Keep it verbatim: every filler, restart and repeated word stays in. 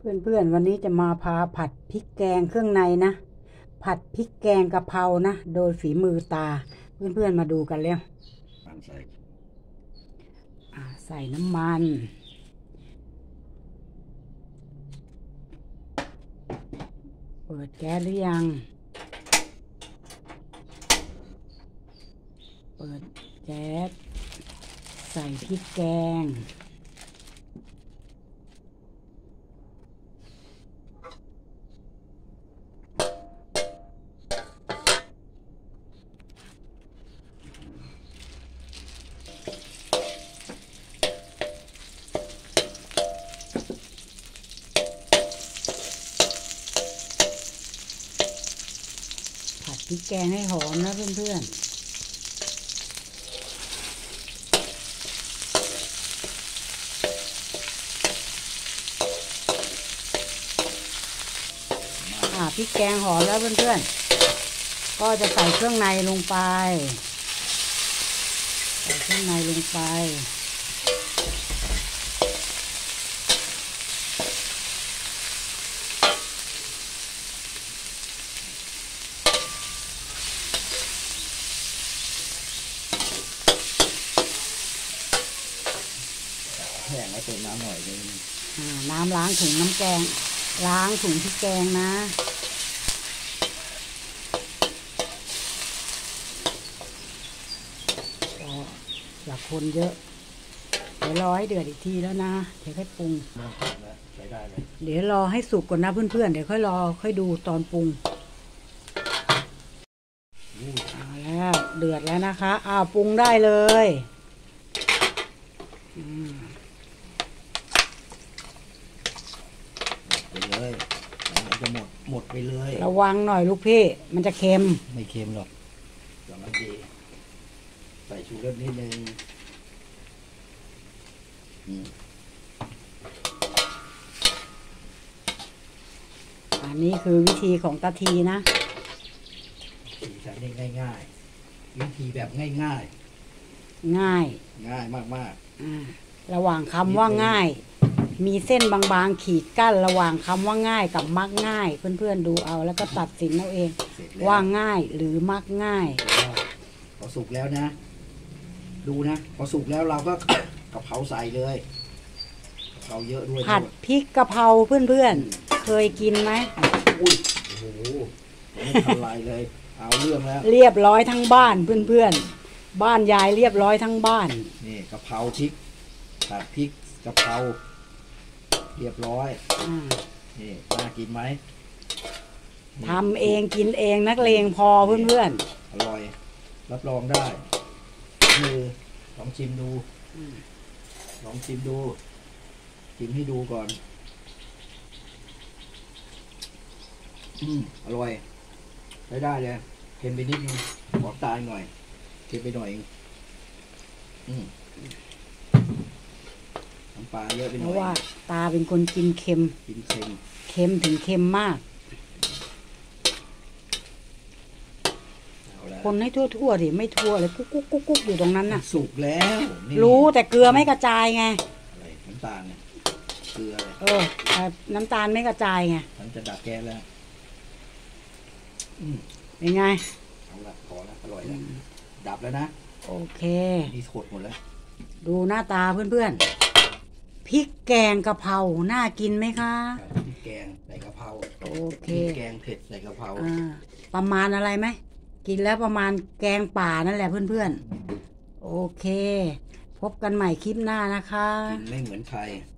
เพื่อนๆวันนี้จะมาพาผัดพริกแกงเครื่องในนะผัดพริกแกงกะเพรานะโดยฝีมือตาเพื่อนๆมาดูกันเร็วใส่ใส่น้ำมันเปิดแก๊สหรือยังเปิดแก๊สใส่พริกแกงผัดพริกแกงให้หอมนะเพื่อนๆพริกแกงหอมแล้วเพื่อนๆก็จะใส่เครื่องในลงไปใส่เครื่องในลงไปแห้งแล้วเติมน้ำหน่อยนึงน้ำล้างถุงน้ำแกงล้างถุงพริกแกงนะอย่าคนเยอะเดี๋ยวรอให้เดือดอีกทีแล้วนะเดี๋ยวค่อยปรุงใช้ได้เลยเดี๋ยวรอให้สุกก่อนนะเพื่อนๆเดี๋ยวค่อยรอค่อยดูตอนปรุงเอาแล้วเดือดแล้วนะคะอ้าวปรุงได้เลยไปเลยมันจะหมดหมดไปเลยระวังหน่อยลูกพี่มันจะเค็มไม่เค็มหรอกกำลังดีใส่ชูรสนิดนึงอันนี้คือวิธีของตาทีนะวิธีการง่ายง่ายวิธีแบบง่ายง่ายง่ายง่ายมากมากระหว่างคำว่าง่ายมีเส้นบางๆขีดกั้นระหว่างคำว่าง่ายกับมักง่ายเพื่อนๆดูเอาแล้วก็ตัดสินเอาเองว่าง่ายหรือมักง่ายพอสุกแล้วนะดูนะพอสุกแล้วเราก็กะเพราใส่เลยกะเพราเยอะด้วยผัดพริกกะเพราเพื่อนๆเคยกินไหมอุ้ยโอ้โหไม่ทำลายเลยเอาเรื่องแล้วเรียบร้อยทั้งบ้านเพื่อนๆบ้านยายเรียบร้อยทั้งบ้านนี่กะเพราพริกผัดพริกกะเพราเรียบร้อยนี่น่ากินไหมทำเองกินเองนักเลงพอเพื่อนๆอร่อยรับรองได้คือลองชิมดูลองชิมดูชิมให้ดูก่อนอืมอร่อยใช้ได้เลยเค็มไปนิดนึงบอกตายหน่อยเค็มไปหน่อยเองอืมน้ำปลาเยอะไปหน่อยเพราะว่าตาเป็นคนกินเค็มกินเค็มเค็มถึงเค็มมากคนให้ทั่วๆดิไม่ทั่วเลยกุ๊กกุ๊กกุ๊กกุ๊กอยู่ตรงนั้นน่ะสุกแล้วรู้แต่เกลือไม่กระจายไงอะไรน้ำตาลเนี่ยเกลืออะไรเออน้ำตาลไม่กระจายไงมันจะดับแก๊สแล้วเป็นไงเอาละพอแล้วอร่อยแล้วดับแล้วนะโอเคนี่ขดหมดแล้วดูหน้าตาเพื่อนๆพริกแกงกะเพราน่ากินไหมคะพริกแกงใส่กะเพราโอเคพริกแกงเผ็ดใส่กะเพราประมาณอะไรไหมกินแล้วประมาณแกงป่านั่นแหละเพื่อนๆโอเคพบกันใหม่คลิปหน้านะคะกินไม่เหมือนใคร